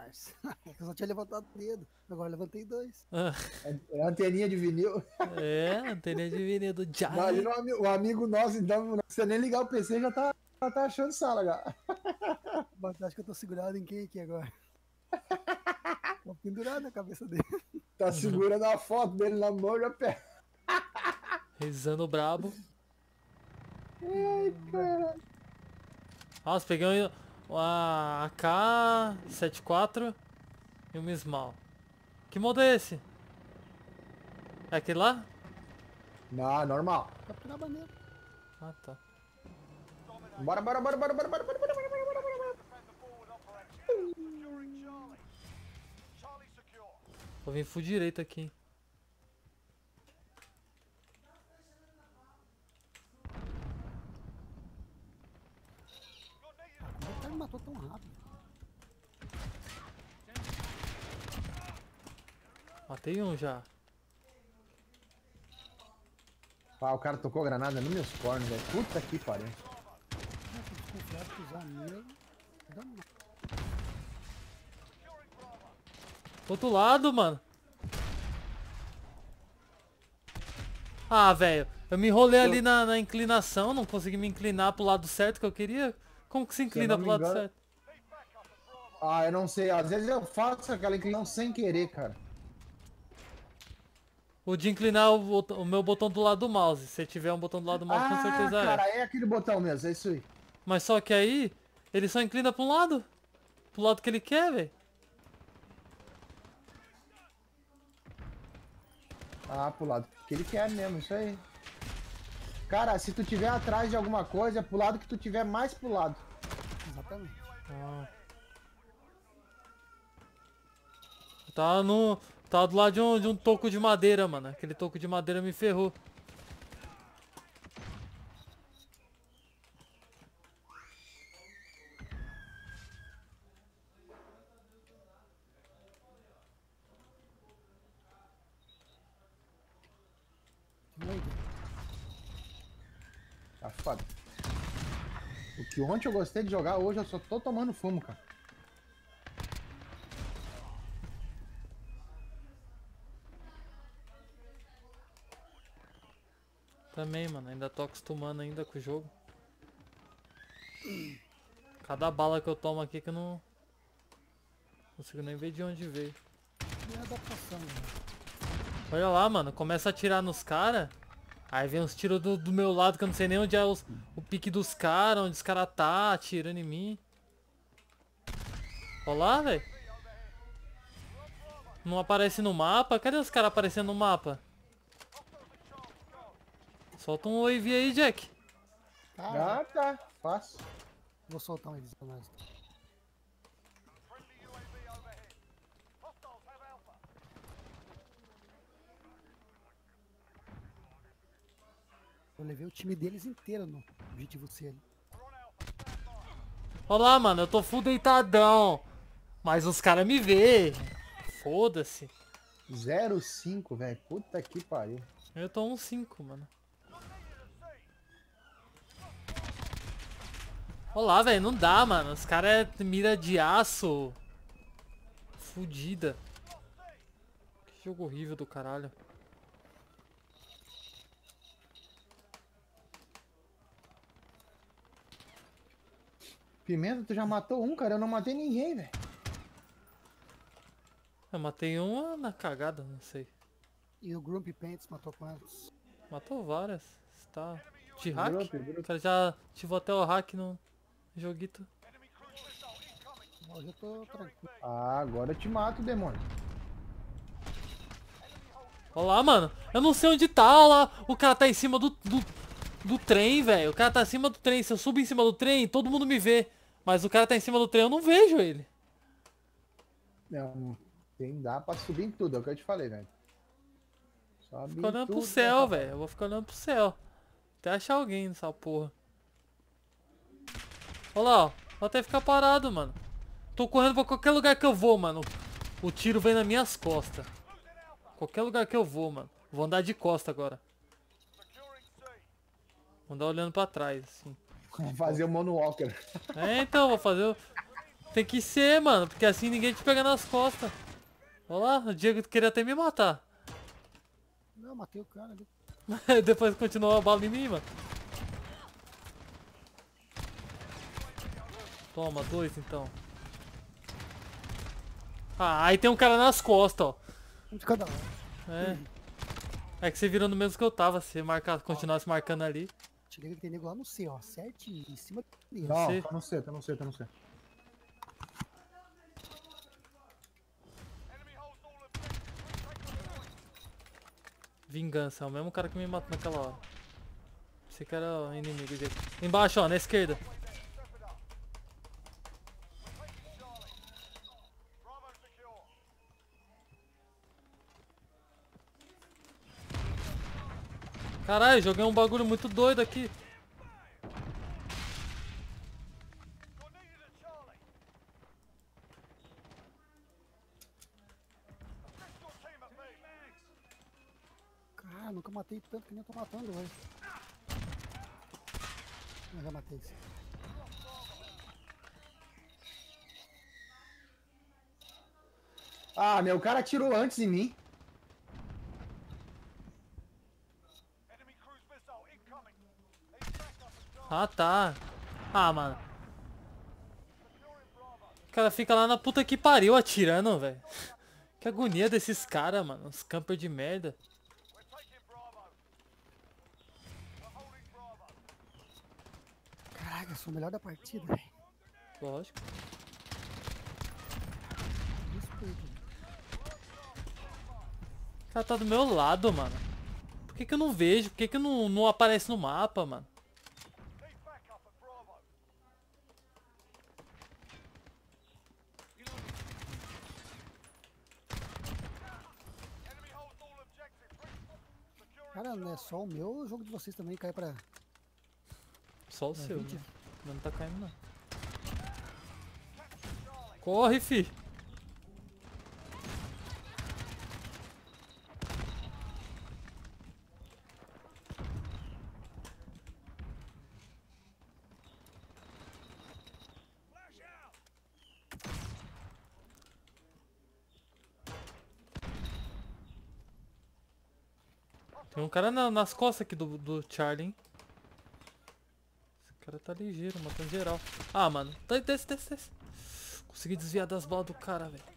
parça. Eu só tinha levantado o dedo. Agora levantei 2. É a anteninha de vinil. É, anteninha de vinil do Giant. Imagina um amigo nosso, então, não precisa nem ligar o PC, já tá achando sala, cara. Mas acho que eu tô segurado em quem aqui agora? Tô pendurado na cabeça dele. Tá segurando a foto dele na mão, já pega. Rezando brabo. Ai, caralho. Nossa, peguei uma AK-74 e um Small. Que modo é esse? É aquele lá? Não, normal. Capturar a bandeira. Ah, tá. Bora. Vou vir full direito aqui, hein. Como é que o cara me matou tão rápido? Matei um já. Ah, o cara tocou granada nos meus cornos, velho. Puta que pariu. Eu tô desconfiado que usar a mira. Dá uma. Outro lado, mano. Ah, velho. Eu me enrolei ali na inclinação. Não consegui me inclinar pro lado certo que eu queria. Como que se inclina não pro me lado engano- certo? Ah, eu não sei. Às vezes eu faço aquela inclinação sem querer, cara. O de inclinar o meu botão do lado do mouse. Se tiver um botão do lado do mouse, com certeza cara, é. é aquele botão mesmo, é isso aí. Mas só que aí, ele só inclina pra um lado. Pro lado que ele quer, velho. Ah, pro lado que ele quer mesmo, isso aí. Cara, se tu tiver atrás de alguma coisa, é pro lado que tu tiver mais pro lado. Exatamente. Ah. Tava do lado de um toco de madeira, mano. Aquele toco de madeira me ferrou. Tá foda. O que ontem eu gostei de jogar, hoje eu só tô tomando fumo, cara. Também, mano. Ainda tô acostumando ainda com o jogo. Cada bala que eu tomo aqui que eu não consigo nem ver de onde veio. E a adaptação, né? Olha lá, mano. Começa a atirar nos caras. Aí vem uns tiros do meu lado que eu não sei nem onde é o pique dos caras, onde os caras tá atirando em mim. Olha lá, velho. Não aparece no mapa? Cadê os caras aparecendo no mapa? Solta um wave aí, Jack. Cara, Ah, tá. Fácil. vou soltar um eles pra nós. Eu levei o time deles inteiro no objetivo C ali. Olha lá, mano. Eu tô full deitadão. Mas os caras me vê. Foda-se. 0,5, velho. Puta que pariu. Eu tô 1-5, mano. Olha lá, velho. Não dá, mano. Os caras é mira de aço. Fudida. Que jogo horrível do caralho. Pimenta, tu já matou um, cara? Eu não matei ninguém, velho. Eu matei uma na cagada, não sei. E o Grumpy Pants matou quantos? Matou várias. Você tá de hack? Grupo. O cara já ativou até o hack no joguito. Hoje eu tô tranquilo. Ah, agora eu te mato, demônio. Olha lá, mano. Eu não sei onde tá. Olha lá. O cara tá em cima do trem, velho. O cara tá em cima do trem. Se eu subo em cima do trem, todo mundo me vê. Mas o cara tá em cima do trem, eu não vejo ele. Não, dá pra subir em tudo, é o que eu te falei, velho. Sobe Fica olhando pro tudo, céu, rapaz. velho. Eu vou ficar olhando pro céu. Até achar alguém nessa porra. Olha lá, ó. Vou até ficar parado, mano. Tô correndo pra qualquer lugar que eu vou, mano. O tiro vem nas minhas costas. Qualquer lugar que eu vou, mano. Vou andar de costa agora. Vou andar olhando pra trás, assim. Fazer o Moonwalker. É, então, vou fazer o... tem que ser, mano, porque assim ninguém te pega nas costas. Olha lá, o Diego queria até me matar. Não, matei o cara ali. Depois continuou a bala em mim, mano. Toma, 2 então. Ah, aí tem um cara nas costas, ó. Um de cada lado. É que você virou no mesmo que eu tava, se continuasse marcando ali. Cheguei que tem nego lá no C, ó. Certinho, em cima dele. Não, Você- tá no C, tá no C, tá no C. Vingança, é o mesmo cara que me matou naquela hora. Esse cara é o inimigo dele. Embaixo, ó, na esquerda. Caralho, joguei um bagulho muito doido aqui. Cara, nunca matei tanto que nem eu tô matando, velho. Eu já matei esse. Ah, meu, o cara atirou antes em mim. Ah, tá. Ah, mano. O cara fica lá na puta que pariu atirando, velho. Que agonia desses caras, mano. Os camper de merda. Caraca, eu sou o melhor da partida, velho. Lógico. Respeito. O cara tá do meu lado, mano. Por que que eu não vejo? Por que que não aparece no mapa, mano? Cara, não é só o meu, o jogo de vocês também cai pra... Só o seu, vídeo. né? Não tá caindo, não. Corre, fi. Tem um cara nas costas aqui do Charlie, hein? Esse cara tá ligeiro, matando geral. Ah, mano. Desce, desce, desce. Consegui desviar das balas do cara, velho.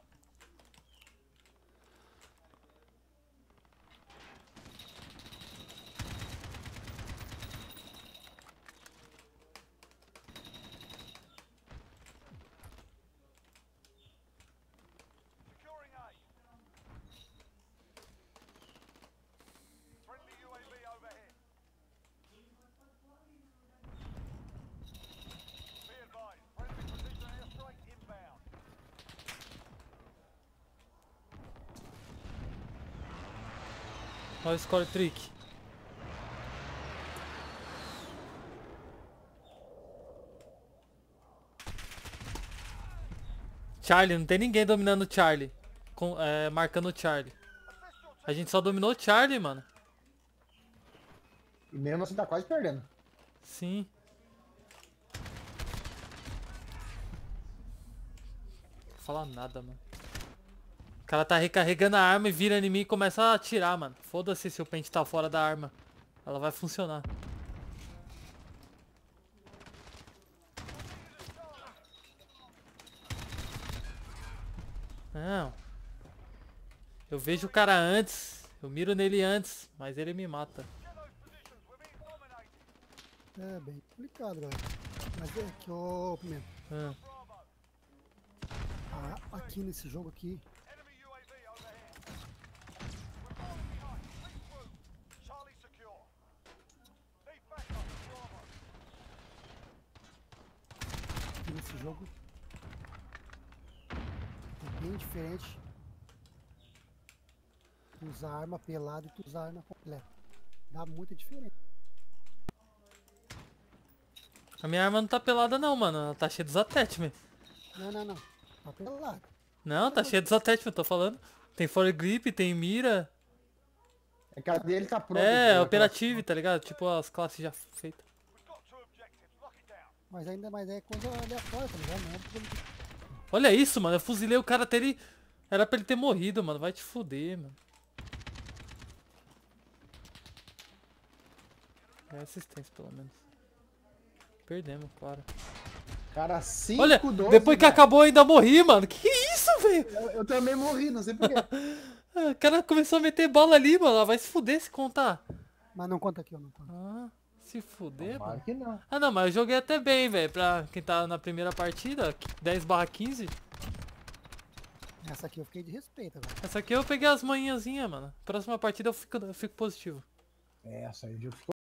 Olha o score trick. Charlie, não tem ninguém dominando o Charlie. Marcando o Charlie. A gente só dominou o Charlie, mano. E mesmo assim tá quase perdendo. Sim. Não vou falar nada, mano. O cara tá recarregando a arma e vira em mim e começa a atirar, mano. Foda-se se o pente tá fora da arma. Ela vai funcionar. Não. Eu vejo o cara antes. Eu miro nele antes. Mas ele me mata. É bem complicado, velho. Mas é que, ô, Pimenta, aqui nesse jogo aqui, é bem diferente tu usar arma pelada e tu usar arma completa. Dá muita diferença. A minha arma não tá pelada não, mano. Ela tá cheia dos attachments. Não. Tá pelado. Não, tá cheia dos attachments, tô falando. Tem foregrip, tem mira. É que a dele tá pronta. É, aquela- operative, tá ligado? Tipo as classes já feitas. Mas ainda mais é coisa aleatória, tá ligado? Não é porque ele- Olha isso, mano. Eu fuzilei o cara até ele... Era pra ele ter morrido, mano. Vai te fuder, mano. É assistência, pelo menos. Perdemos, claro. Cara, 5, Olha, 12, depois que velho. acabou eu ainda morri, mano. Que isso, velho? Eu também morri, não sei porquê. O cara começou a meter bala ali, mano. Ah, vai se fuder se contar. Mas não conta aqui, eu não conto. Ah, se fuder, Claro mano. que não. Ah, não, mas eu joguei até bem, velho. Pra quem tá na primeira partida, 10/15. Essa aqui eu fiquei de respeito agora. Essa aqui eu peguei as manhãzinhas, mano. Próxima partida eu fico positivo. Essa aí o jogo ficou